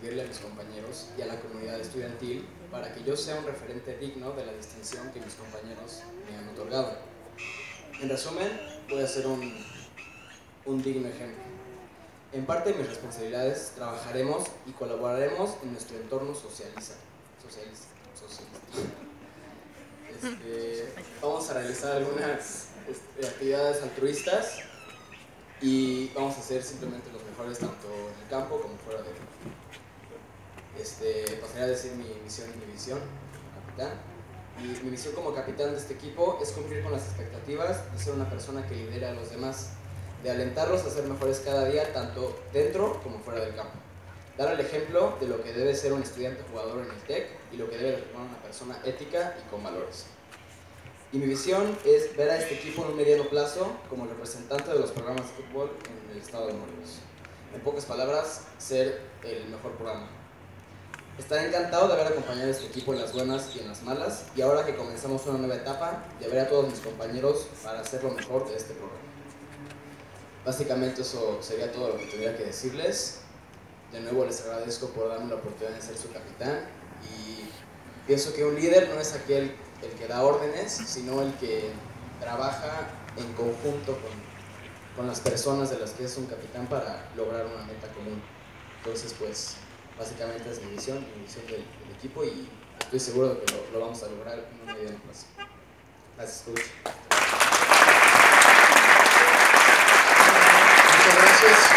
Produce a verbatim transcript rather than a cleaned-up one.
servirle a mis compañeros y a la comunidad estudiantil para que yo sea un referente digno de la distinción que mis compañeros me han otorgado. En resumen, voy a ser un, un digno ejemplo. En parte de mis responsabilidades trabajaremos y colaboraremos en nuestro entorno socializa, socialista. socialista. Este, vamos a realizar algunas este, actividades altruistas y vamos a ser simplemente los mejores tanto en el campo como fuera de él. Este, pasaría a decir mi misión y mi visión como capitán. Y mi misión como capitán de este equipo es cumplir con las expectativas de ser una persona que lidera a los demás, de alentarlos a ser mejores cada día, tanto dentro como fuera del campo. Dar el ejemplo de lo que debe ser un estudiante jugador en el TEC y lo que debe de formar una persona ética y con valores. Y mi visión es ver a este equipo en un mediano plazo como representante de los programas de fútbol en el estado de Morelos. En pocas palabras, ser el mejor programa. Estaré encantado de haber acompañado a este equipo en las buenas y en las malas, y ahora que comenzamos una nueva etapa, de ver a todos mis compañeros para hacer lo mejor de este programa. Básicamente eso sería todo lo que tuviera que decirles. De nuevo les agradezco por darme la oportunidad de ser su capitán, y pienso que un líder no es aquel el que da órdenes, sino el que trabaja en conjunto con, con las personas de las que es un capitán para lograr una meta común. Entonces, pues, básicamente es mi visión, mi visión del, del equipo, y estoy seguro de que lo, lo vamos a lograr en un mediano plazo. Gracias, Coach. Muchas gracias.